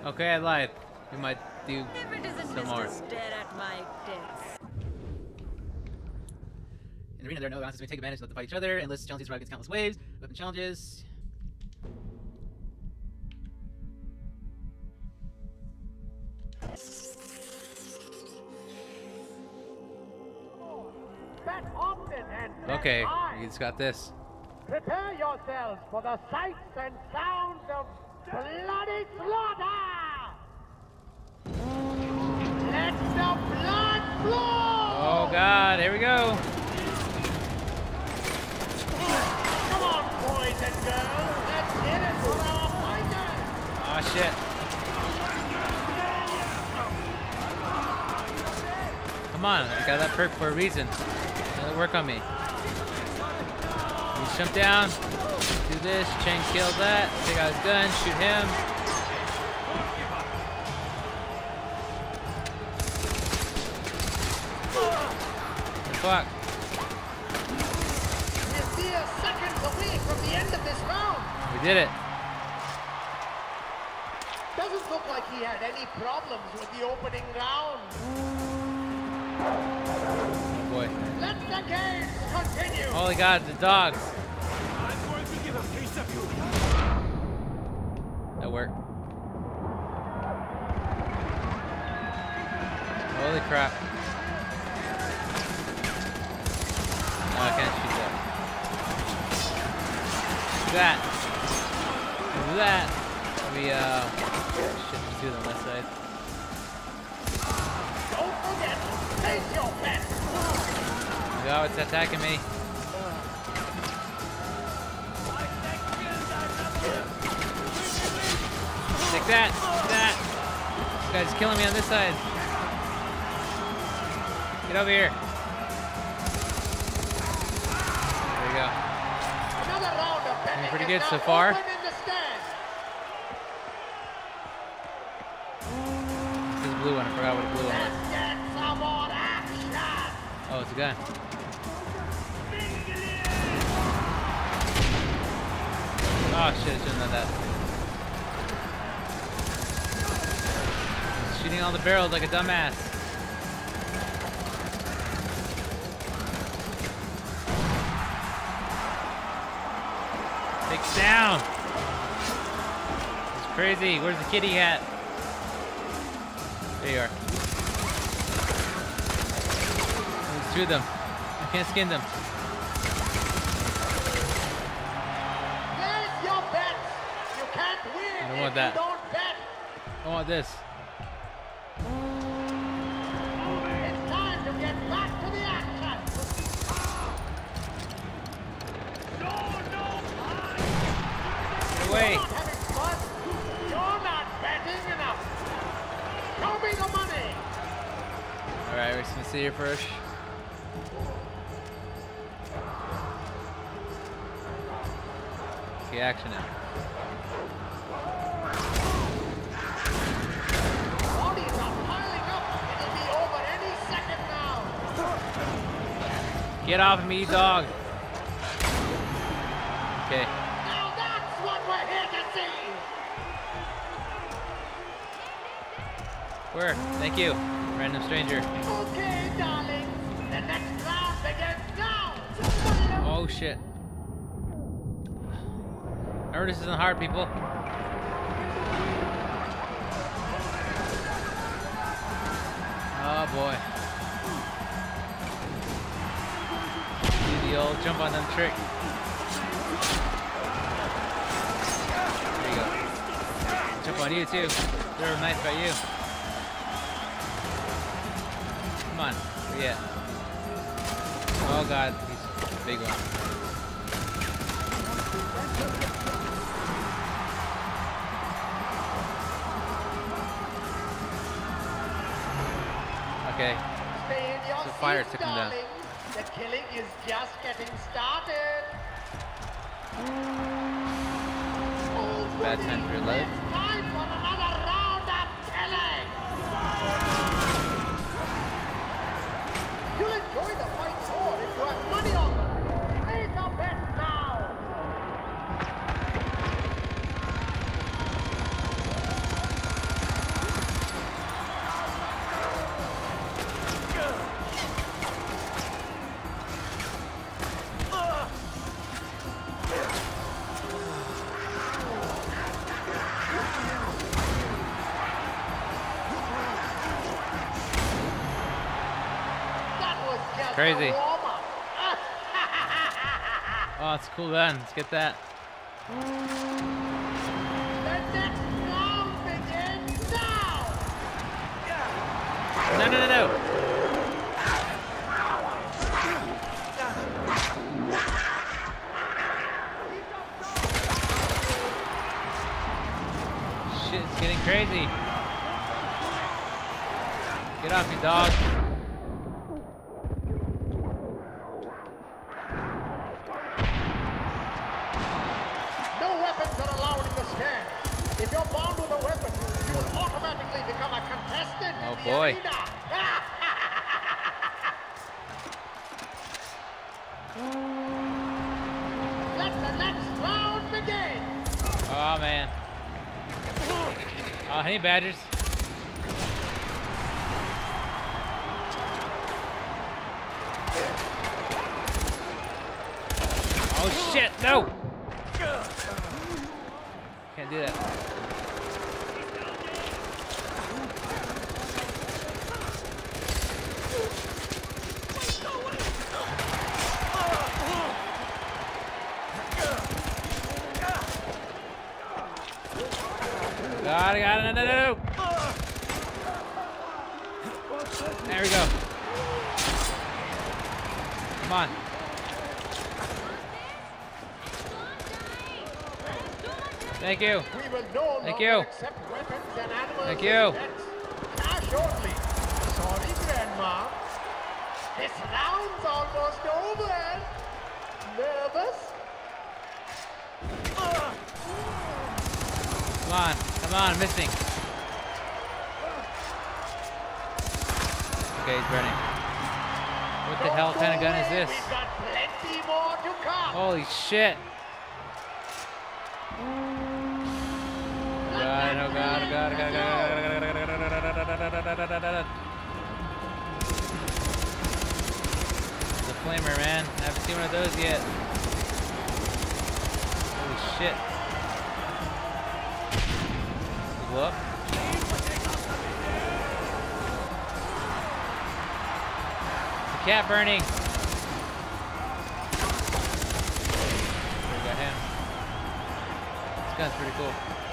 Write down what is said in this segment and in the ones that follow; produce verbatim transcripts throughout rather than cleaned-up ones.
Okay, I lied. We might do If it isn't some Mister more. Stare at my tits. In the arena, there are no allowances may take advantage of to fight each other. Endless challenges arrive against countless waves. Weapon challenges. Bet often and bet Okay, high. we just got this. Prepare yourselves for the sights and sounds of bloody slaughter! Let the blood flow! Oh God, here we go. Come on, boys and girls, let's hit it for our fighters! Oh shit. Come on, I got that perk for a reason. It'll work on me. You jump down, do this, Chang kills that, take out his gun, shoot him. Fuck. We're still seconds away from the end of this round. We did it. Doesn't look like he had any problems with the opening round. Oh boy. Let the games continue. Holy God, the dogs. I'm going to give a piece of you. That worked. Holy crap. No, I can't shoot that. Do that. Do that. Let me, uh, shit, just do it on that side. Don't forget, face your bets. Oh, it's attacking me. Take that. Take that. This guy's killing me on this side. Get over here. There we go. Another round of betting Pretty is good now so far. open in the stand. This is a blue one. I forgot what a blue one was. Let's get some more action. Oh, it's a gun. Oh shit, I shouldn't have done that. Shooting all the barrels like a dumbass. Takes down. It's crazy. Where's the kitty hat? There you are. There's two of them. I can't skin them. Place your bets. You can't win I don't if want that. you don't bet. I want this. It's time to get back to the action. No, no. Get away. You're not having fun. You're not betting enough. Show me the money. Alright, we're just gonna sit here first. Okay, action now. Bodies are piling up. It'll be over any second now. Get off of me, dog. Okay. Now that's what we're here to see. Where? Thank you, random stranger. Okay, darling. The next round begins now. Oh shit. Remember, this isn't hard, people. Oh boy. Do the old jump on them trick. There you go. Jump on you too. Throw a knife at you. Come on. Where you at? Oh god, he's a big one. Okay. Stay in your The fire seats, took him down. darling. The killing is just getting started. Bad time for your life. It's time for another round of killing. You'll enjoy the fight more if you have money on them. Place a bet now. crazy. a warm-up. Oh, it's a cool gun. Let's get that. The next round begins now. No, no, no, no. Shit, it's getting crazy. Get off me, dog. No weapons are allowed in the stand. If you're bound with a weapon, you will automatically become a contestant Oh, in the boy. arena. Let the next round begin. Oh, man. Oh, hey, Badgers. Oh, shit, no! Can't do that. Got it, got it, no, no, no, no. There we go. Come on. Thank you. We will no Thank longer you. accept weapons and animals Thank as you. pets. Cash only. Sorry, Grandma. This round's almost over. Nervous? Come on, come on, missing. Okay, he's burning. What the hell kind of gun is this? We've got plenty more to come. Holy shit. God, oh god, oh god, oh god, oh god, oh god, oh god, oh god. The flamer, man. I haven't seen one of those yet. Holy shit. Go up. The cat burning. We got him. This gun's pretty cool.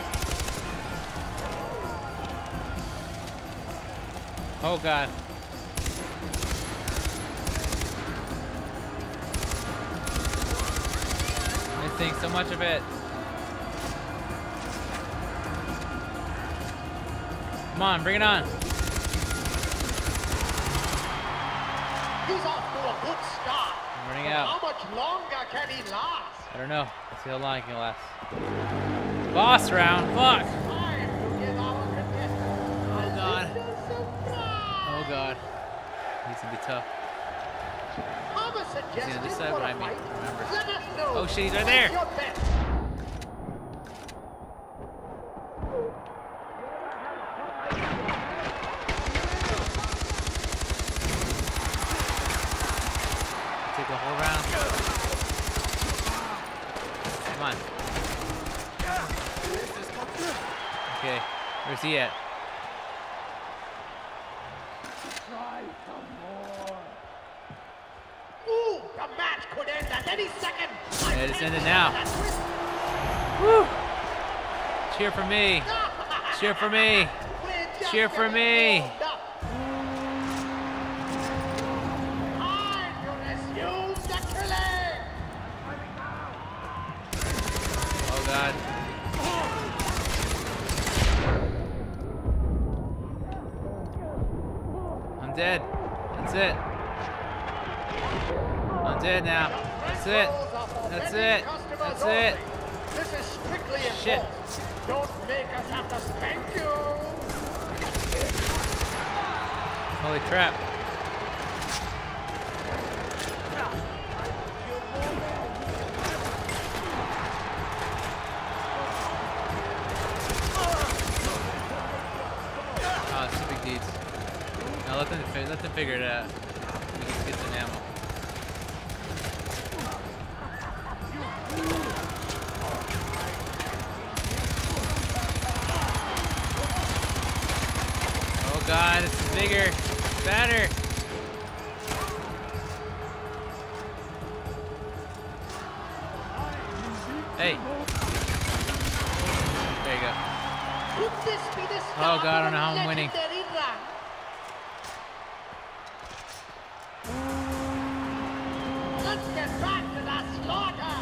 Oh god. Missing so much of it. Come on, bring it on. He's off to a good start. I'm running But out. how much longer can he last? I don't know. Let's see how long it can last. Boss round. Fuck. Time to give our contestants Oh god. a surprise. Oh god. Needs to be tough. Have a suggestion this side for a behind me, fight? remember. Let us know. Oh shit, he's right Place there. your bet. Take the whole round. Come on. Okay. Where's he at? Ooh, the match could end at any second. Yeah, it's ended now. Woo! Cheer for me. Cheer for me. Cheer for me. Time to resume the killing. Oh god. I'm dead. That's it. I'm dead now. That's it. That's it. That's it. This is strictly Shit. enforced. Don't make us have to spank you. Holy crap. Oh, stupid deeds. Now let them fi- let them figure it out. We can get some ammo. Oh god, it's bigger, better. Hey. There you go. Could this be the Oh start God, I don't of know a how I'm winning. legendary run? Let's get back to the slaughter.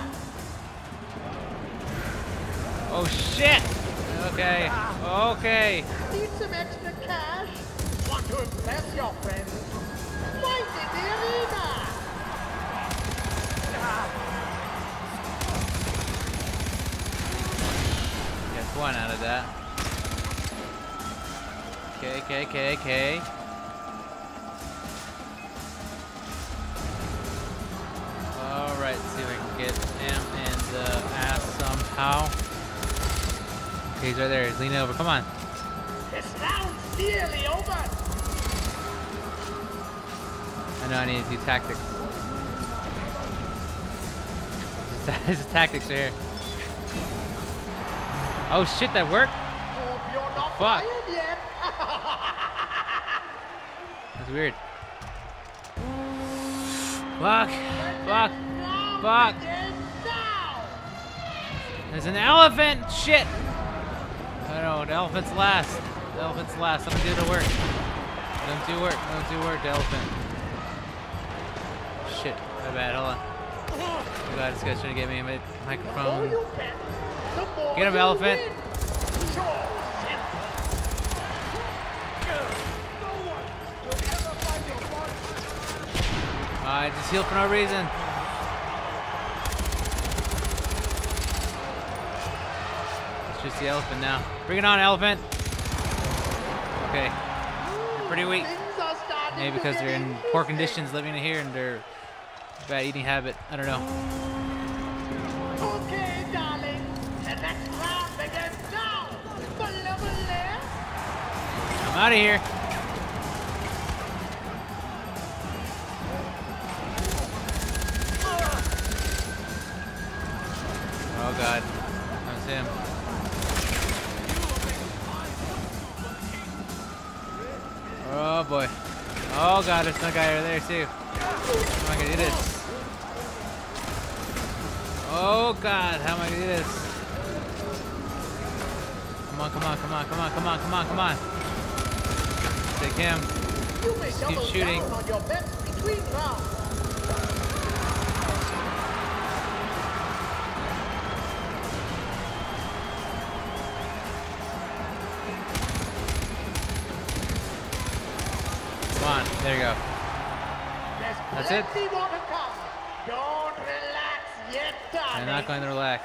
Oh shit! Okay. Okay. Need some extra cash? Want to impress your friends? Fight in the arena. Get one out of that. Okay, okay, okay, okay. Alright, see if I can get him in the ass somehow. Okay, he's right there. He's leaning over. Come on. This round's nearly over. I know I need to do tactics. His tactics are here. Oh shit, that worked? Hope you're not Fuck. tired yet. That's weird. Fuck. Fuck. Fuck. There's an elephant! Shit! I know, the elephant's last. The elephant's last. Let me do the work. Let him do work. Let him do work, the elephant. Shit, my bad, hold on. Oh god, this guy's trying to get me a mic- microphone. Get him, elephant. I just heal for no reason. It's just the elephant now. Bring it on, elephant. Okay. They're pretty weak. Maybe because they're in poor conditions living in here and they're bad eating habit. I don't know. Okay, darling. The next round begins now. I'm out of here. Oh god. That's him. Oh boy. Oh god, there's another guy over there too. How am I gonna do this? Oh god, how am I gonna do this? Come on, come on, come on, come on, come on, come on, come on. Take him. Just keep shooting. On your bets between rounds. Come on, there you go. There's That's it? plenty more to come. Don't relax yet, darling. I'm not going to relax.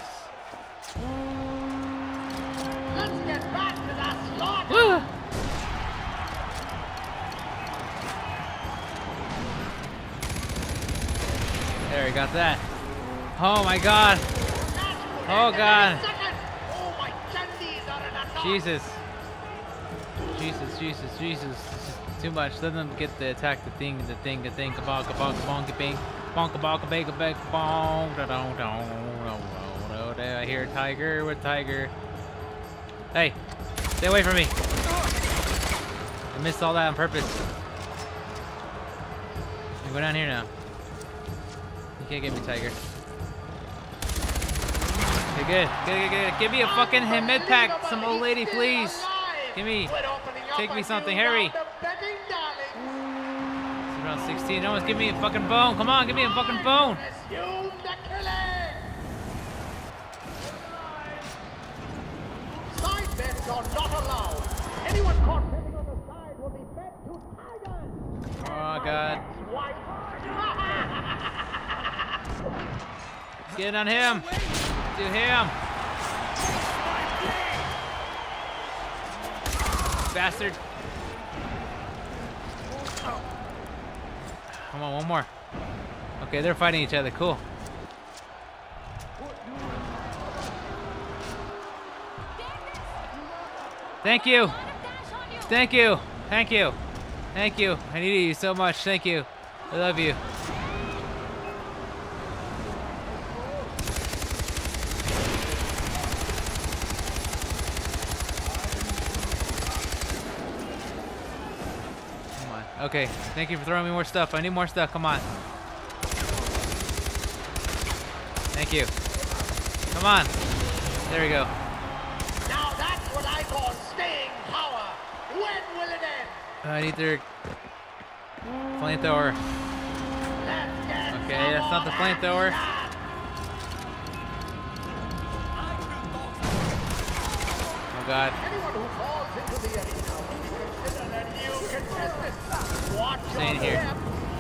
Let's get back to the slaughter. Woo! There, we got that. Oh my god. Oh god. Oh, my candies are in a knot. Jesus. Jesus, Jesus, Jesus. This is too much. Let them get the attack the thing, the thing, the thing, kabong, kabong, kabong, kabong, kabong, kabong, kabong, kabong, kabong, da dong dong. I hear a tiger with tiger. Hey, stay away from me. I missed all that on purpose. I go down here now. You can't get me, tiger. Okay, good. Good, good, good. Give me a fucking med pack, some old lady, please. Give me. Take me something. Hurry. It's around sixteen. No one's give me a fucking bone. Come on, give me a fucking bone. Side bets are not allowed. Anyone caught betting on the side will be fed to tigers. Oh god. Get on him. Do him. Bastard. Come on, one more. Okay, they're fighting each other. Cool. Thank you. Thank you. Thank you. Thank you. I needed you so much. Thank you. I love you. Come on. Okay. Thank you for throwing me more stuff. I need more stuff. Come on. Thank you. Come Come on. There we go. Now that's what I call staying power. When will it end? I need their flamethrower. Let's get Okay, that's not the flamethrower. Oh god. Anyone who falls into the arena will be considered a new contestant. Watch Staying your here. step.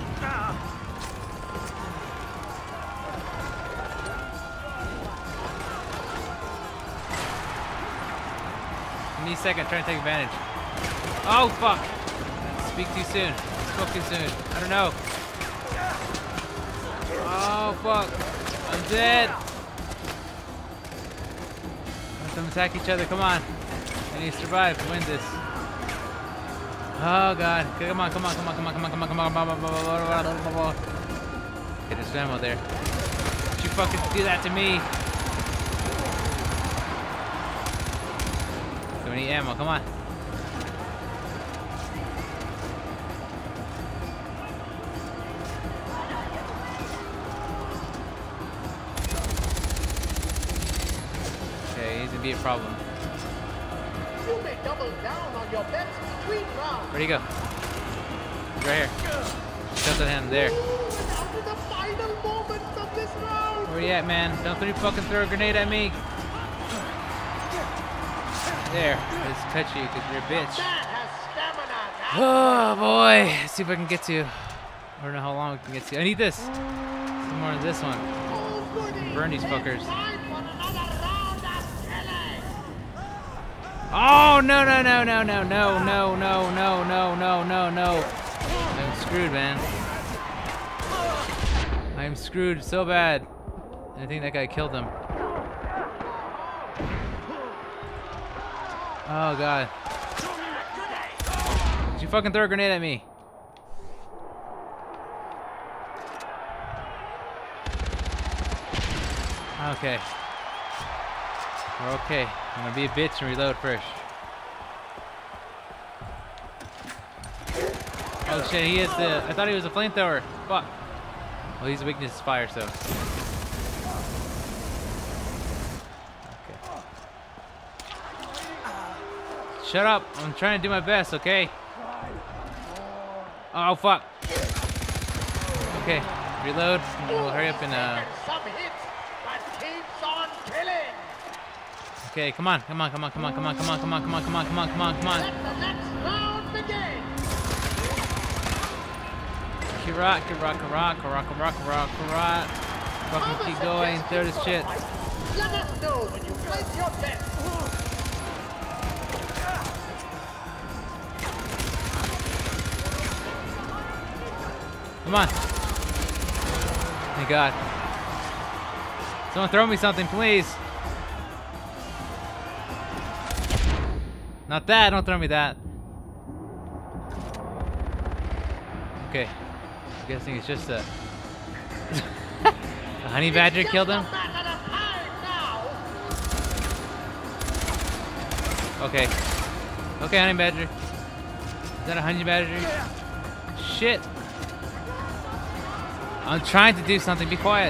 Give me a second, I'm trying to take advantage. Oh fuck! Speak too soon. Spoke too soon. I don't know. Oh fuck! I'm dead. Let them attack each other. Come on. I need to survive to win this. Oh god. Okay, come on, come on, come on, come on, come on, come on, come on, come on, come on. Okay, there's ammo there. Don't you fucking do that to me. Do we need ammo? Come on. Okay, he's gonna be a problem. You may double down on your bets between rounds. Where'd he go? He's right here. Shut at him there. Ooh, and down to the final moments of this round. Where you at, man? Don't you fucking throw a grenade at me. There. Let's cut you because you're a bitch. Man has stamina. That's Oh boy. Let's see if I can get to. I don't know how long we can get to. I need this. Some more of this one. all goody. Burn these It's fuckers. time for another round of killing. Oh no no no no no no no no no no no no no. I'm screwed, man. I'm screwed so bad. I think that guy killed him. Oh god. Did you fucking throw a grenade at me? Okay. We're okay. I'm gonna be a bitch and reload first. Oh shit, he is the. I thought he was a flamethrower. Fuck. Well, his weakness is fire, so. Okay. Shut up. I'm trying to do my best, okay? Oh, fuck. Okay, reload. And we'll hurry up and, uh. Some hits, but keeps on killing. Okay, come on, come on, come on, come on, come on, come on, come on, come on, come on, come on, come on, come on. Let the next round begin. Karat, karat, karat, karat, karat, karat, karat. Fucking keep going, throw this shit. Let us know when you place your bet. Come on. Thank God. Someone throw me something, please. Not that, don't throw me that. Okay. I'm guessing it's just a... a honey badger It's killed just him? a matter of time now. Okay. Okay, honey badger. Is that a honey badger? Shit. I'm trying to do something. Be quiet.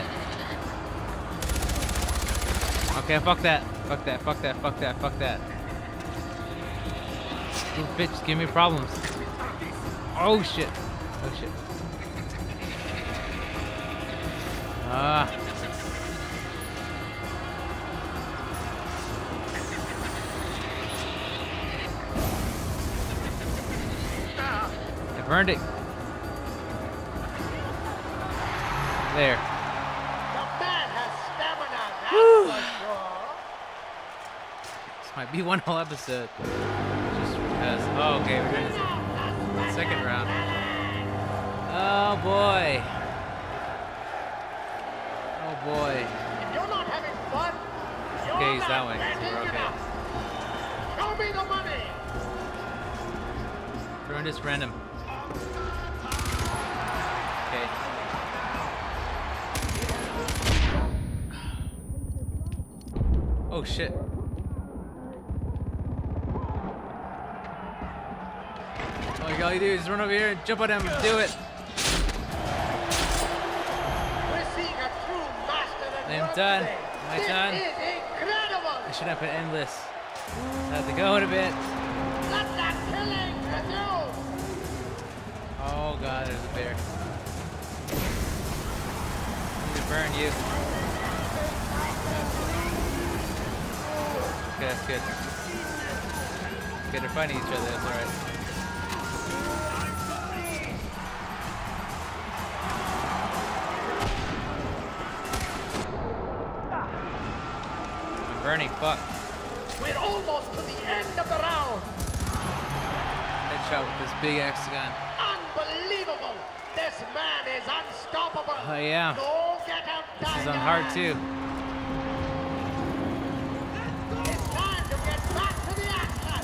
Okay, fuck that. Fuck that. Fuck that. Fuck that. Fuck that. You bitch, give me problems. Oh shit. Oh shit. Ah. I burned it. There. The man has stamina, that's Whew. for sure. This might be one whole episode. Just because. Oh, okay, we're doing the second round. Oh boy. Oh boy. If you're not having fun, you're Okay, he's not that way, so betting we're okay. enough. Show me the money. Throwing this random. Okay. Oh shit. All you gotta do is run over here and jump on him and do it. We're seeing a true master at I'm work done. today. Am I This done? is it. should have put endless. I have to go in a bit. Let that killing resume! Oh god, there's a bear. I'm gonna burn you. Okay, that's good. Okay, they're fighting each other, that's alright. I'm burning, fuck. We're almost to the end of the round. Headshot with this big hexagon. Unbelievable! This man is unstoppable. Oh yeah. No get out, This is Tiger. on hard too. It's time to get back to the action.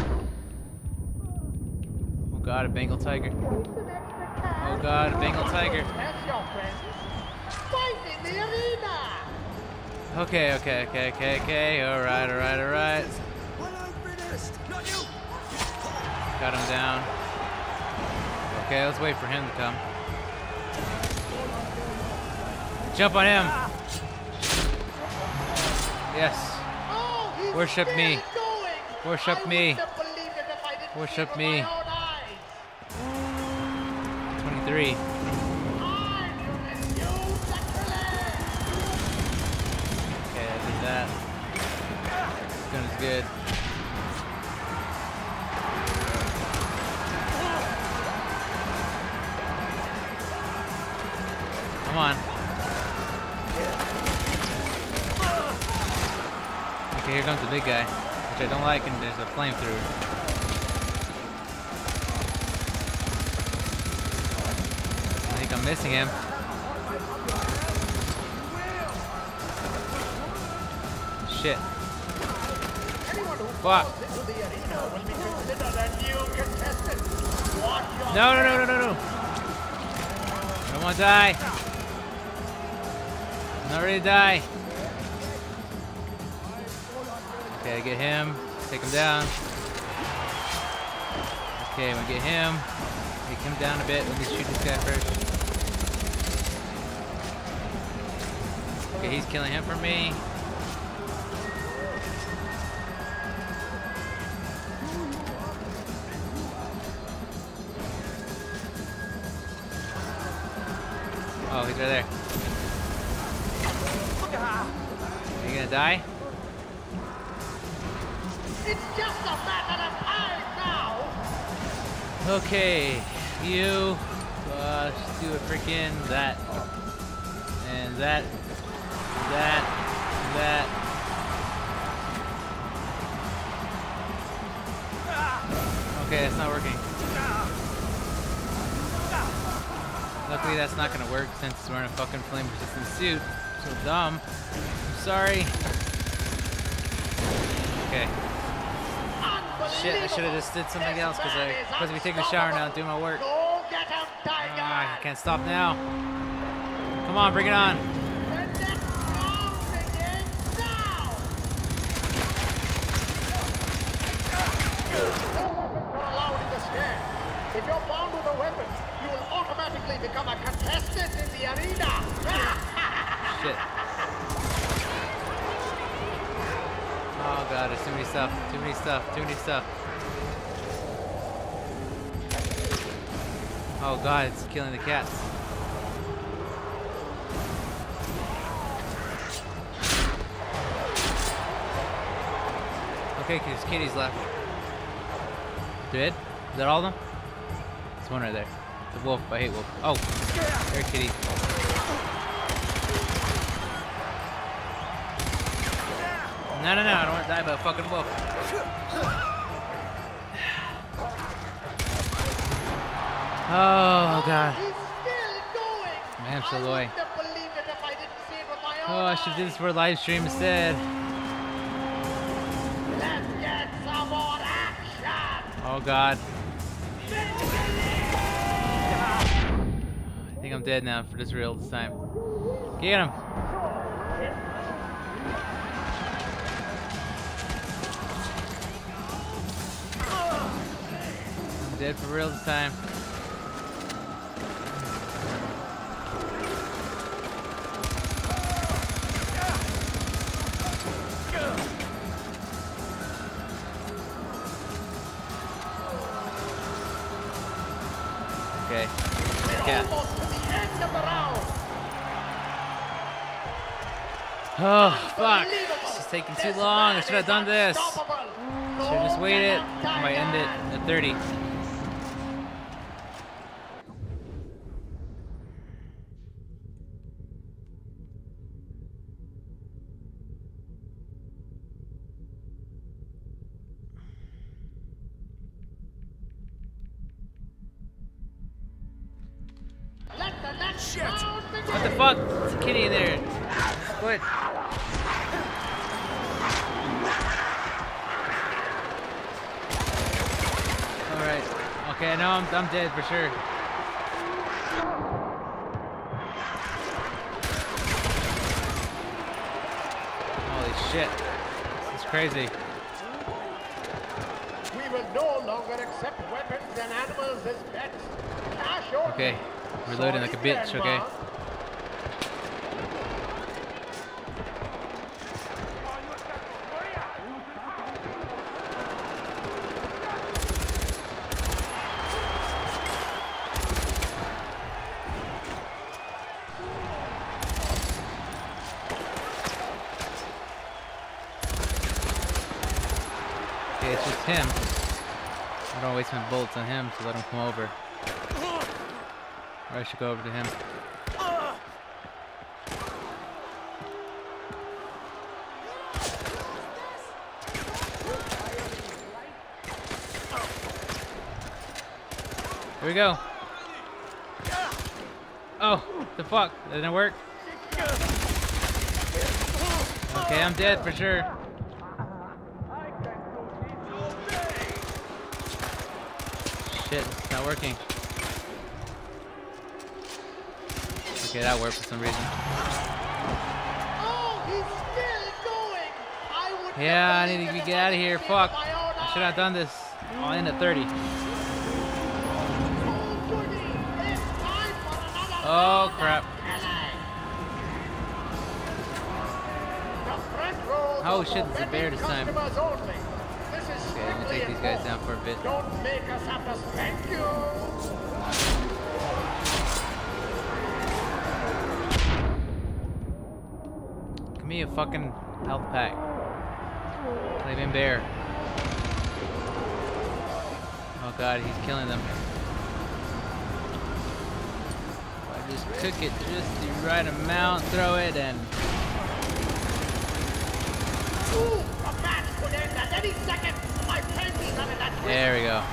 Oh god, a Bengal tiger. Oh god, a Bengal tiger. That's your friends. Fight in the arena. Okay, okay, okay, okay, okay. Alright, alright, alright. Well, I'm finished. Not you. Got him down. Okay, let's wait for him to come. Jump on him. Oh, Yes. he's Worship still me. going. Worship I me. wouldn't have believed it if I didn't Worship see it with me. my own eyes. twenty-three. I'm gonna use the killing. Okay, I did that. This gun is good. Come on. Okay, here comes the big guy, which I don't like, and there's a flamethrower. I think I'm missing him. Shit. Anyone who Fuck. falls into the arena will be considered a new contestant. Watch your No, no, no, no, no, no. I don't want to die. I'm not ready to die. Okay, get him. Take him down. Okay, we get him. Take him down a bit. Let me shoot this guy first. Okay, he's killing him for me. Oh, he's right there. Are you gonna die? It's just a matter of time now. Okay, you uh, just do a freaking that and that, that, that. Okay, it's not working. Luckily, that's not gonna work since we're in a fucking flame-resistant suit. So dumb. I'm sorry. Okay. Shit, I should have just did something else because I supposed to be taking a shower now and doing my work. Go get him, Tiger. Ah, I can't stop now. Come on, bring it on. The next round begins now. No weapons are allowed in the stand. If you're bound with a weapon, you will automatically become a contestant in the arena. Shit. Oh god, there's too many stuff. Too many stuff. Too many stuff. Oh god, it's killing the cats. Okay, there's kitties left. Dead? Is that all of them? There's one right there. The wolf. I hate wolf. Oh, there, kitty. No, no, no, I don't want to die by a fucking wolf. Oh, God. He's still going. Man, so I low. wouldn't have believed it if I didn't see it with my own Oh, I should do this for a live stream instead. Let's get some more action. Oh, God. I think I'm dead now for this real this time. Get him. I'm dead for real this time. Okay. We're Yeah. almost to the end of the round. Oh, fuck. This is taking too This long. I man should have is done this. unstoppable. Should have just Go waited. get him, I might end it Tiger. at thirty. Let the next round begin. What the fuck? There's a kitty in there. Split. Alright. Okay, now I'm, I'm dead for sure. Holy shit. This is crazy. We will no longer accept weapons and animals as pets. Cash only. Okay. Reloading like a bitch, Sorry, okay? Grandma. Okay, it's just him. I don't waste my bullets on him, so let him come over. Or I should go over to him. Here we go. Oh, the fuck? That didn't work? Okay, I'm dead for sure. Shit, it's not working. Okay, that worked for some reason. Oh, he's still going. I would Yeah, I never need to believe get it out of if I here. could see it Fuck. with my own I should have eyes. done this. I'll end at thirty. Oh, goody. It's time for another Oh, round of crap. killing. The front rows Oh, are shit, for it's a bear this time. customers only. This is Okay, let me strictly take these guys enforced. down for a bit. Don't make us have to spank you. Give me a fucking health pack. Flaming bear. Oh god, he's killing them. If I just cook it just the right amount, throw it, and Ooh, a match could end at any second. My panties are in that grip. there we go.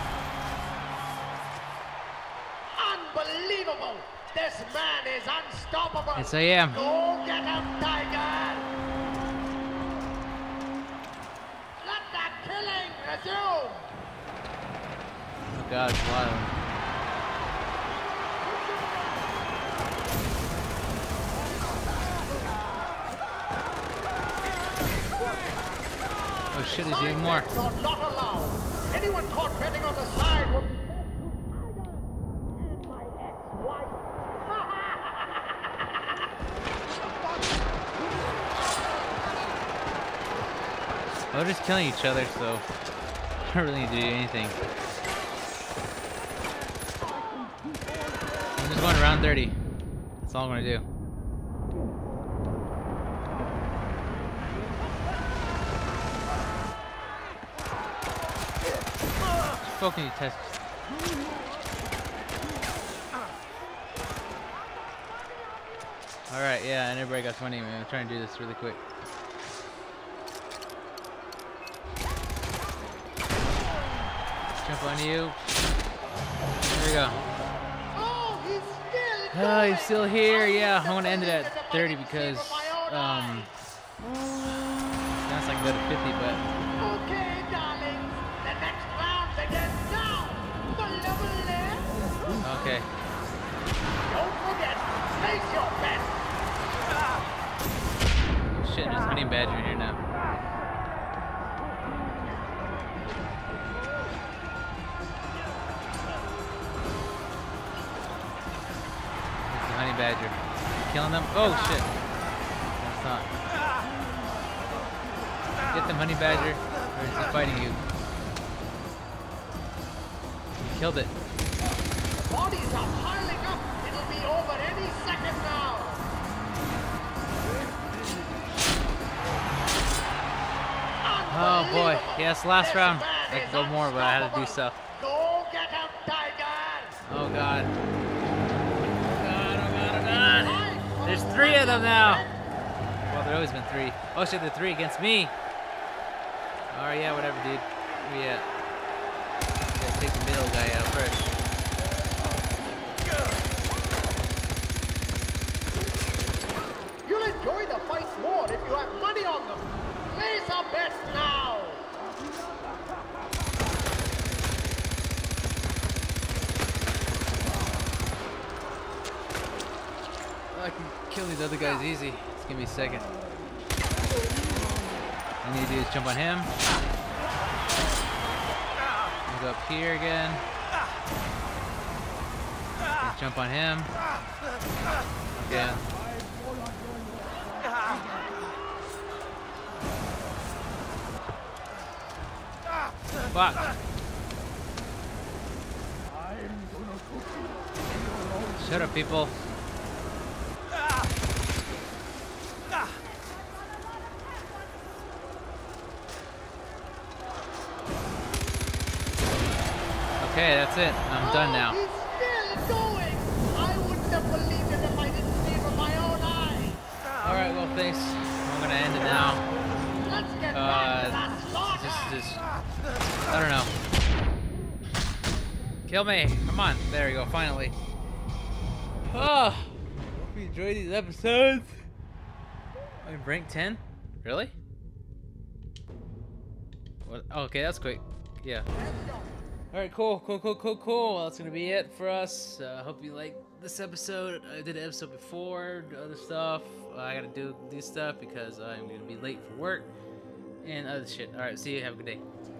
Unbelievable. This man is unstoppable. Yes, I am. Go get him, Tiger. Let the killing resume. Oh god, it's a lot of them. Oh shit, there's even more. Side bets are not allowed. Anyone caught betting on the side will be and my ex-wife. They're just killing each other, so I don't really need to do anything. I'm just going around thirty. That's all I'm gonna do. Just fucking you test. Alright, yeah, and everybody got twenty, man. I'm trying to do this really quick. Jump on you. There we go. Oh, he's still Oh, going. he's still here. I Yeah, would I want to end it believe at if I thirty could see because with my own um, eyes. that's like go to fifty, but Okay, darling. The next round begins now. The level left. okay. Don't forget, place your bet. Shit, there's honey badger in here now. There's the honey badger. Killing them. Oh shit. That's not. Get them, honey badger. Or is he fighting you? You killed it. For bodies are piling up. It'll be over any second now. Oh boy, yes, last This round. man I could is go more, but I had to do unstoppable. stuff. Go get him, Tiger. Oh god. Oh god, oh god, oh god. Fight There's for three of them now. one. Well, there always been three. Oh shit, there are three against me. Oh yeah, whatever, dude. Where you at? Gotta take the middle guy out first. You'll enjoy the fights more if you have money on them. Place a bet now. I can kill these other guys easy. Just give me a second. All I need to do is jump on him. I'll go up here again. Just jump on him. Again. Fuck. Shut up, people. Okay, that's it. I'm done now. He's still going. I wouldn't have believed it if I didn't see it with my own eyes. Alright, well, thanks. I'm gonna end it now. Let's get Uh, back to that slaughter. Just, just, I don't know. Kill me. Come on. There we go, finally. Oh, hope you enjoy these episodes. I'm rank ten? Really? What? Oh, okay, that's quick. Yeah. Alright, cool, cool, cool, cool, cool. Well, that's gonna be it for us. Uh, hope you liked this episode. I did an episode before, other stuff. Uh, I gotta do do stuff because I'm gonna be late for work and other shit. Alright, see you. Have a good day.